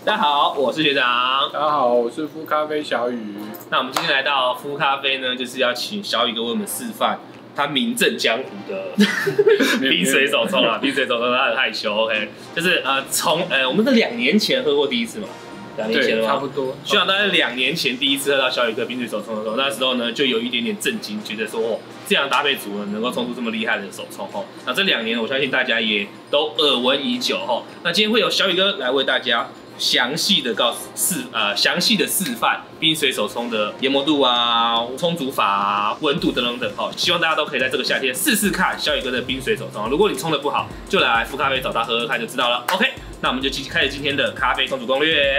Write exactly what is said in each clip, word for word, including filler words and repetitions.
大家好，我是学长。 大家好，我是敷咖啡小雨。 那我们今天来到敷咖啡呢，就是要请小雨哥为我们示范他名震江湖的冰水手冲啊，冰水手冲他很害羞 ，OK， 就是呃从呃我们是两年前喝过第一次嘛，两年前了差不多。 学长大概两年前第一次喝到小雨哥冰水手冲的时候，那时候呢就有一点点震惊，觉得说哦这样搭配组合能够冲出这么厉害的手冲哦。那这两年我相信大家也都耳闻已久哦。那今天会有小雨哥来为大家详细的告诉示呃详细的示范冰水手冲的研磨度啊、冲煮法啊、温度等等等哈，希望大家都可以在这个夏天试试看小雨哥的冰水手冲。如果你冲的不好，就来敷咖啡找他喝喝看就知道了。OK， 那我们就开始今天的咖啡冲煮攻略。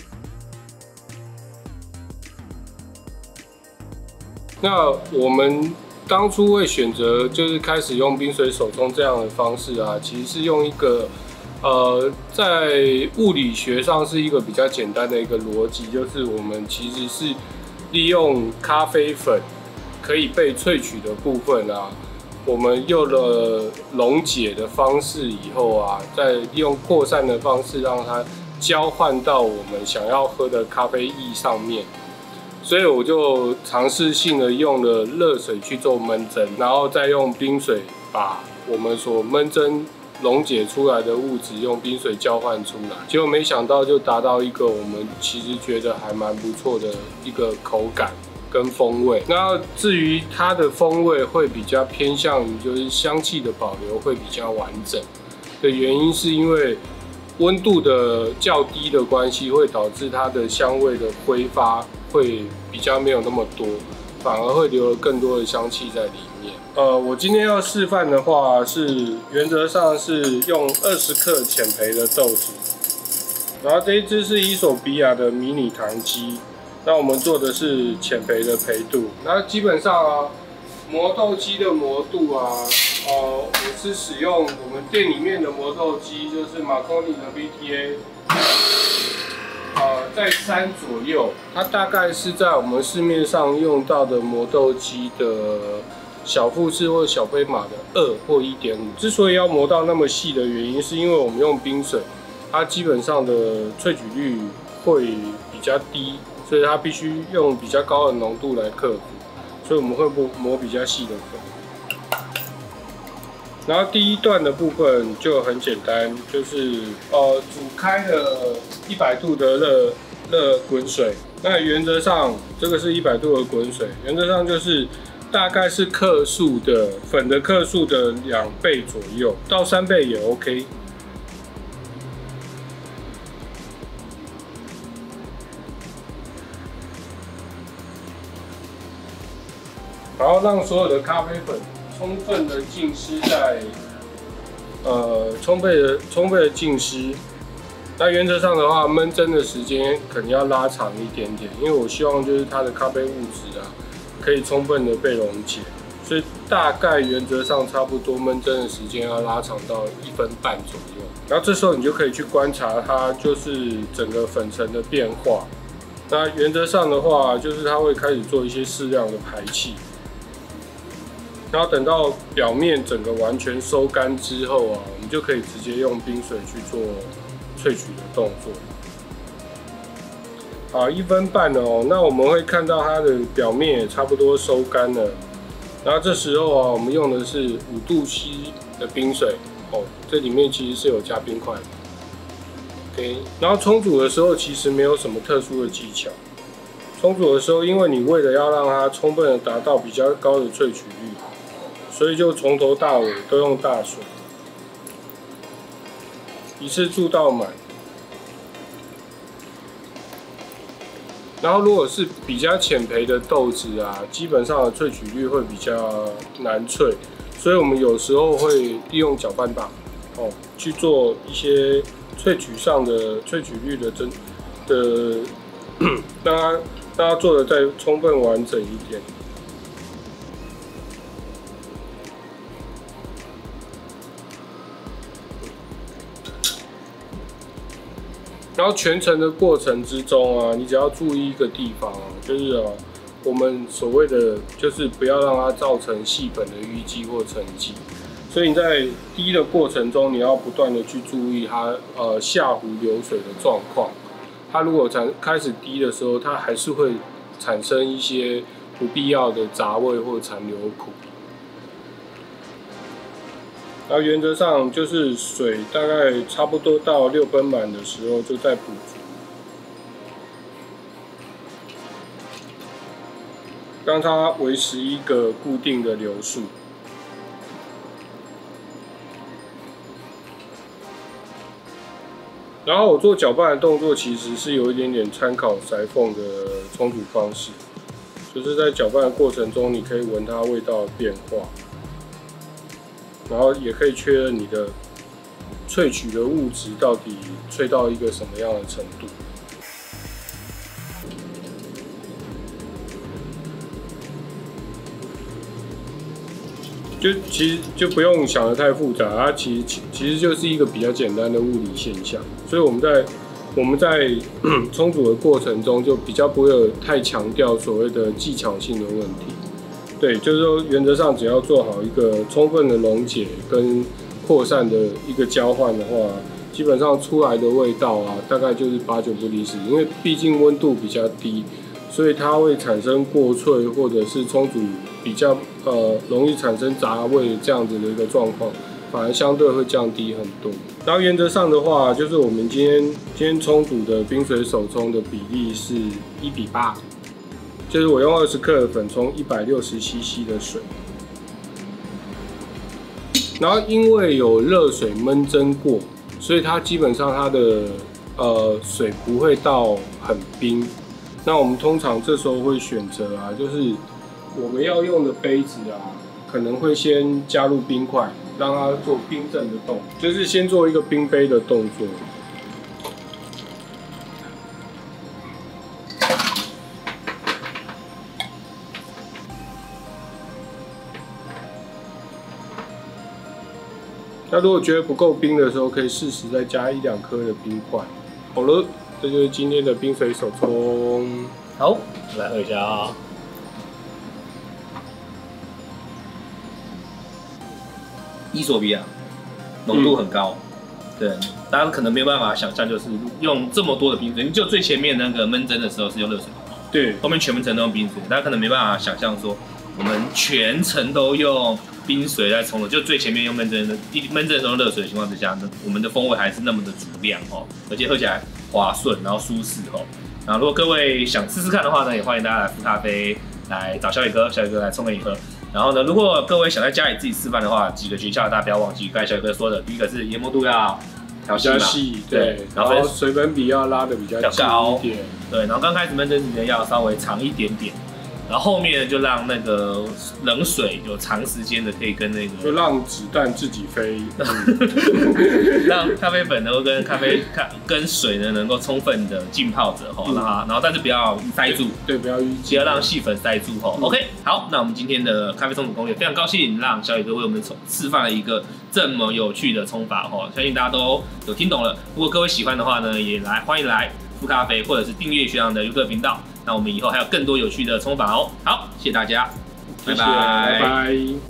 那我们当初会选择就是开始用冰水手冲这样的方式啊，其实是用一个。呃，在物理学上是一个比较简单的一个逻辑，就是我们其实是利用咖啡粉可以被萃取的部分啊，我们用了溶解的方式以后啊，再利用扩散的方式让它交换到我们想要喝的咖啡液上面。所以我就尝试性的用了热水去做焖蒸，然后再用冰水把我们所焖蒸溶解出来的物质用冰水交换出来，结果没想到就达到一个我们其实觉得还蛮不错的一个口感跟风味。那至于它的风味会比较偏向于就是香气的保留会比较完整的原因，是因为温度的较低的关系，会导致它的香味的挥发会比较没有那么多，反而会留了更多的香气在里面。呃，我今天要示范的话是原则上是用二十克浅焙的豆子，然后这一支是伊索比亚的迷你糖机，那我们做的是浅焙的焙度。那基本上啊，磨豆机的磨度啊，呃，我是使用我们店里面的磨豆机，就是马康尼的 V T A。呃，在三左右，它大概是在我们市面上用到的磨豆机的小富士或小飞马的二或一点五。之所以要磨到那么细的原因，是因为我们用冰水，它基本上的萃取率会比较低，所以它必须用比较高的浓度来克服，所以我们会磨比较细的粉。然后第一段的部分就很简单，就是呃煮开了一百度的热热滚水。那原则上这个是一百度的滚水，原则上就是大概是克数的粉的克数的两倍左右，到三倍也 OK。然后让所有的咖啡粉充分的浸湿在，呃，充沛的充沛的浸湿。那原则上的话，焖蒸的时间可能要拉长一点点，因为我希望就是它的咖啡物质啊，可以充分的被溶解，所以大概原则上差不多焖蒸的时间要拉长到一分半左右。然后这时候你就可以去观察它就是整个粉层的变化。那原则上的话，就是它会开始做一些适量的排气。然后等到表面整个完全收干之后啊，我们就可以直接用冰水去做萃取的动作。好，一分半了哦，那我们会看到它的表面也差不多收干了。然后这时候啊，我们用的是五度 C 的冰水哦，这里面其实是有加冰块的。OK， 然后冲煮的时候其实没有什么特殊的技巧。冲煮的时候，因为你为了要让它充分的达到比较高的萃取率，所以就从头到尾都用大水，一次注到满。然后如果是比较浅焙的豆子啊，基本上的萃取率会比较难萃，所以我们有时候会利用搅拌棒哦去做一些萃取上的萃取率的增的，让它让它做的再充分完整一点。然后全程的过程之中啊，你只要注意一个地方啊，就是啊，我们所谓的就是不要让它造成细粉的淤积或沉积。所以你在滴的过程中，你要不断的去注意它呃下壶流水的状况， 它如果产开始滴的时候，它还是会产生一些不必要的杂味或残留苦。然后原则上就是水大概差不多到六分满的时候，就再补足，让它维持一个固定的流速。然后我做搅拌的动作其实是有一点点参考裁缝的冲煮方式，就是在搅拌的过程中，你可以闻它味道的变化。然后也可以确认你的萃取的物质到底萃到一个什么样的程度。就其实就不用想得太复杂，它其实其实就是一个比较简单的物理现象。所以我们在我们在冲煮的过程中，就比较不会有太强调所谓的技巧性的问题。对，就是说，原则上只要做好一个充分的溶解跟扩散的一个交换的话，基本上出来的味道啊，大概就是八九不离十。因为毕竟温度比较低，所以它会产生过萃或者是冲煮比较呃容易产生杂味这样子的一个状况，反而相对会降低很多。然后原则上的话，就是我们今天今天冲煮的冰水手冲的比例是一比八。就是我用二十克的粉冲一百六十 C C 的水，然后因为有热水焖蒸过，所以它基本上它的呃水不会到很冰。那我们通常这时候会选择啊，就是我们要用的杯子啊，可能会先加入冰块，让它做冰镇的动作，就是先做一个冰杯的动作。那如果觉得不够冰的时候，可以适时再加一两颗的冰块。好了，这就是今天的冰水手冲。 好，来喝一下啊、哦。伊索比亚浓度很高，嗯、对，大家可能没有办法想象，就是用这么多的冰水，就最前面那个焖蒸的时候是用热水， 对， 后面全程都用冰水，大家可能没办法想象说，我们全程都用冰水在冲的，就最前面用焖蒸的，焖蒸的时候热水的情况之下呢，我们的风味还是那么的足量哦，而且喝起来滑顺，然后舒适哦。然后如果各位想试试看的话呢，也欢迎大家来富咖啡来找小野哥，小野哥来冲给你喝。然后呢，如果各位想在家里自己示范的话，几个诀窍大家不要忘记，刚才小野哥说的，第一个是研磨度要调细嘛， 细对，然后水粉比要拉的比较高一点， 对，然后刚开始焖蒸时间要稍微长一点点。然后后面就让那个冷水有长时间的可以跟那个， 就让子弹自己飞， 让咖啡粉能够跟咖啡咖跟水呢能够充分的浸泡着哈，让它，然后但是不要塞住， 对，不要淤积， 不要让细粉塞住哈。嗯、OK， 好，那我们今天的咖啡冲煮攻略非常高兴，让小野哥为我们示范了一个这么有趣的冲法哈，相信大家都有听懂了。如果各位喜欢的话呢，也来欢迎来富咖啡或者是订阅学长的 YouTube 频道。那我们以后还有更多有趣的冲法哦。好，谢谢大家， 拜拜，拜拜。